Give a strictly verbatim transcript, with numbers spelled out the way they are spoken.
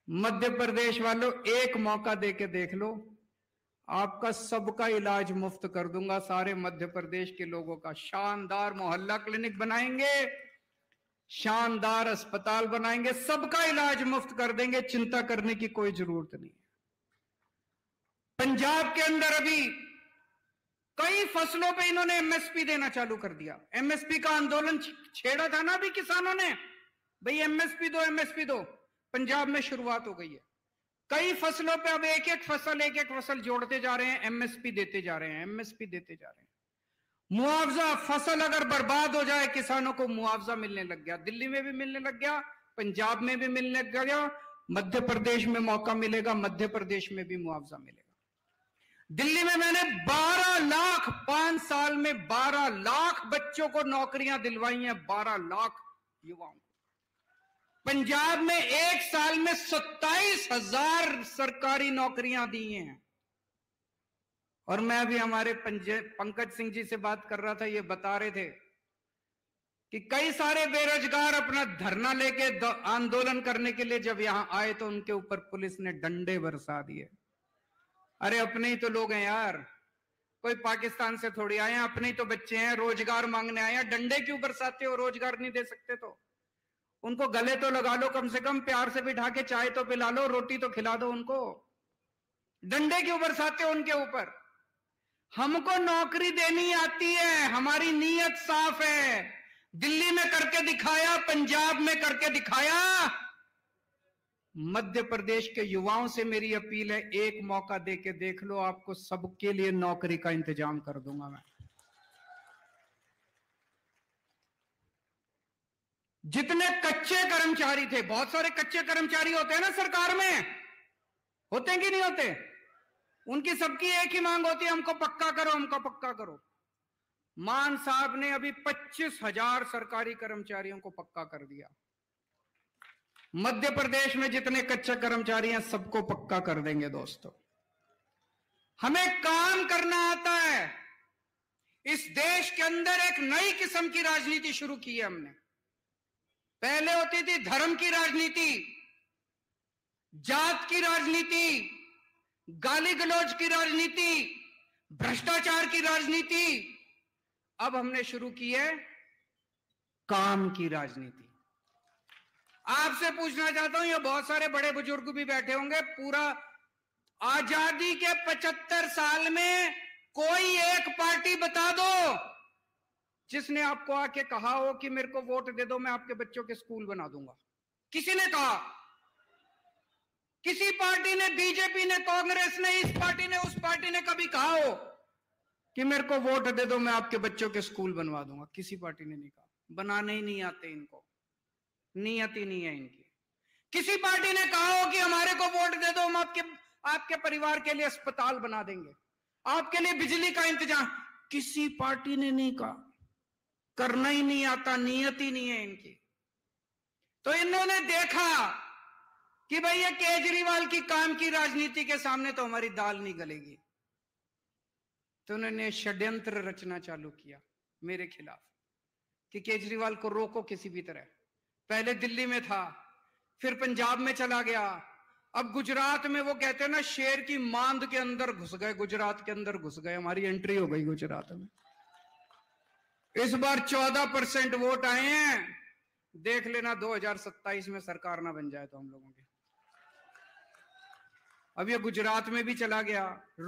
मध्य प्रदेश वालों, एक मौका देके देख लो, आपका सबका इलाज मुफ्त कर दूंगा। सारे मध्य प्रदेश के लोगों का शानदार मोहल्ला क्लिनिक बनाएंगे, शानदार अस्पताल बनाएंगे, सबका इलाज मुफ्त कर देंगे, चिंता करने की कोई जरूरत नहीं है। पंजाब के अंदर अभी कई फसलों पे इन्होंने एमएसपी देना चालू कर दिया। एमएसपी का आंदोलन छेड़ा था ना अभी किसानों ने, भाई एमएसपी दो, एमएसपी दो। पंजाब में शुरुआत हो गई है, कई फसलों पे अब एक एक फसल एक एक फसल जोड़ते जा रहे हैं, एमएसपी देते जा रहे हैं, एमएसपी देते जा रहे हैं। मुआवजा, फसल अगर बर्बाद हो जाए किसानों को मुआवजा मिलने लग गया, दिल्ली में भी मिलने लग गया, पंजाब में भी मिलने लग गया, मध्य प्रदेश में मौका मिलेगा, मध्य प्रदेश में भी मुआवजा मिलेगा। दिल्ली में मैंने बारह लाख पांच साल में बारह लाख बच्चों को नौकरियां दिलवाई हैं, बारह लाख युवाओं को। पंजाब में एक साल में सत्ताईस हजार सरकारी नौकरियां दी हैं। और मैं अभी हमारे पंकज सिंह जी से बात कर रहा था, ये बता रहे थे कि कई सारे बेरोजगार अपना धरना लेके आंदोलन करने के लिए जब यहां आए तो उनके ऊपर पुलिस ने डंडे बरसा दिए। अरे अपने ही तो लोग हैं यार, कोई पाकिस्तान से थोड़ी आए हैं, अपने ही तो बच्चे हैं, रोजगार मांगने आए हैं, डंडे क्यों बरसाते हो? रोजगार नहीं दे सकते तो उनको गले तो लगा लो, कम से कम प्यार से बिठा के चाय तो पिला लो, रोटी तो खिला दो उनको। डंडे क्यों बरसाते हो उनके ऊपर? हमको नौकरी देनी आती है, हमारी नीयत साफ है। दिल्ली में करके दिखाया, पंजाब में करके दिखाया। मध्य प्रदेश के युवाओं से मेरी अपील है, एक मौका देके देख लो, आपको सबके लिए नौकरी का इंतजाम कर दूंगा मैं। जितने कच्चे कर्मचारी थे, बहुत सारे कच्चे कर्मचारी होते हैं ना सरकार में, होते हैं कि नहीं होते? उनकी सबकी एक ही मांग होती है, हमको पक्का करो, हमको पक्का करो। मान साहब ने अभी पच्चीस हजार सरकारी कर्मचारियों को पक्का कर दिया। मध्य प्रदेश में जितने कच्चे कर्मचारी हैं सबको पक्का कर देंगे दोस्तों। हमें काम करना आता है। इस देश के अंदर एक नई किस्म की राजनीति शुरू की है हमने। पहले होती थी धर्म की राजनीति, जात की राजनीति, गाली गलौज की राजनीति, भ्रष्टाचार की राजनीति। अब हमने शुरू की है काम की राजनीति। आपसे पूछना चाहता हूं, ये बहुत सारे बड़े बुजुर्ग भी बैठे होंगे, पूरा आजादी के पचहत्तर साल में कोई एक पार्टी बता दो जिसने आपको आके कहा हो कि मेरे को वोट दे दो, मैं आपके बच्चों के स्कूल बना दूंगा। किसी ने कहा? किसी पार्टी ने, बीजेपी ने, कांग्रेस ने, इस पार्टी ने, उस पार्टी ने कभी कहा हो कि मेरे को वोट दे दो, मैं आपके बच्चों के स्कूल बनवा दूंगा? किसी पार्टी ने नहीं कहा। बनाने ही नहीं आते इनको, नियत ही नहीं है इनकी। किसी पार्टी ने कहा हो कि हमारे को वोट दे दो, हम आपके आपके परिवार के लिए अस्पताल बना देंगे, आपके लिए बिजली का इंतजाम? किसी पार्टी ने नहीं कहा। करना ही नहीं आता, नियत ही नहीं है इनकी। तो इन्होंने देखा कि भाई ये केजरीवाल की काम की राजनीति के सामने तो हमारी दाल नहीं गलेगी, तो उन्होंने षड्यंत्र रचना चालू किया मेरे खिलाफ कि केजरीवाल को रोको किसी भी तरह। पहले दिल्ली में था, फिर पंजाब में चला गया, अब गुजरात में वो कहते हैं ना, शेर की मांद के अंदर घुस गए, गुजरात के अंदर घुस गए, हमारी एंट्री हो गई गुजरात में। इस बार चौदह परसेंट वोट आए हैं, देख लेना दो हजार सत्ताईस में सरकार ना बन जाए तो हम लोगों की। अब ये गुजरात में भी चला गया।